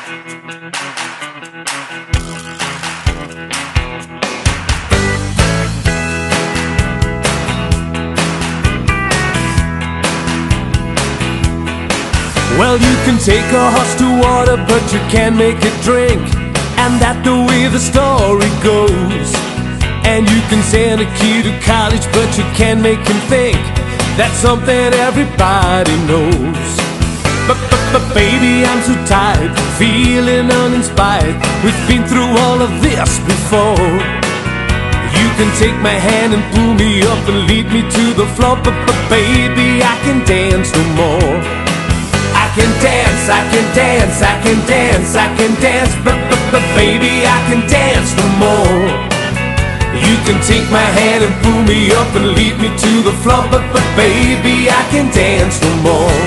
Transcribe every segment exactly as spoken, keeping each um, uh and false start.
Well, you can take a horse to water, but you can't make it drink, and that's the way the story goes. And you can send a kid to college, but you can't make him think. That's something everybody knows. But, but, but baby, I'm so tired, feeling uninspired. We've been through all of this before. You can take my hand and pull me up and lead me to the floor. But, but baby, I can dance no more. I can dance, I can dance, I can dance, I can dance, but, but, but baby, I can dance no more. You can take my hand and pull me up and lead me to the floor, but, but baby, I can dance no more.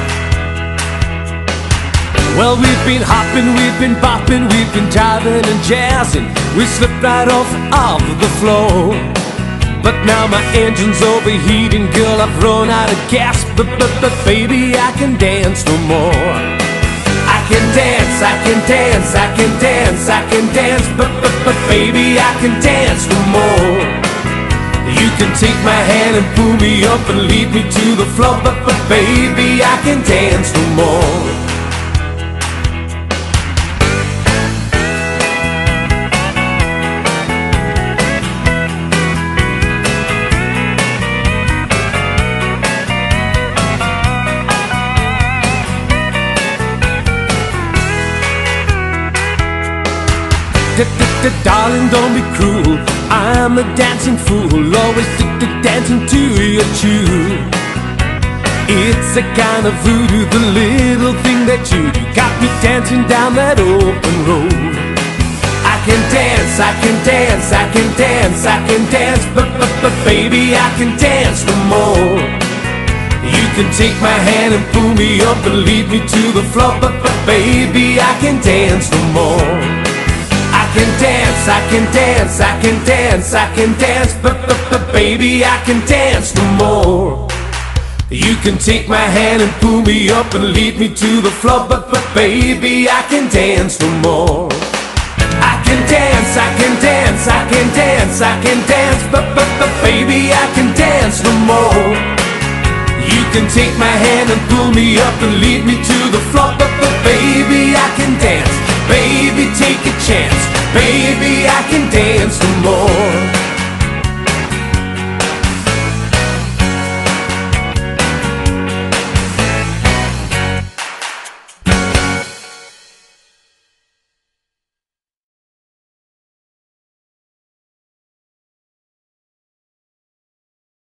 Well, we've been hopping, we've been bopping, we've been jiving and jazzing. We slipped right off of the floor. But now my engine's overheating, girl, I've run out of gas. But, but, but baby, I can dance no more. I can dance, I can dance, I can dance, I can dance, but, but, but baby, I can dance no more. You can take my hand and pull me up and lead me to the floor, but, but baby, I can dance no more. Darling, don't be cruel, I'm a dancing fool, always dancing to your tune. It's a kind of voodoo, the little thing that you do, got me dancing down that open road. I can dance, I can dance, I can dance, I can dance, but, but, but baby, I can dance no more. You can take my hand and pull me up and lead me to the floor, but, but baby, I can dance no more. I can dance, I can dance, I can dance, I can dance, but, but, but baby, I can dance no more. You can take my hand and pull me up and lead me to the floor, but, but baby, I can dance no more. I can dance, I can dance, I can dance, I can dance, but, but, but baby, I can dance no more. You can take my hand and pull me up and lead me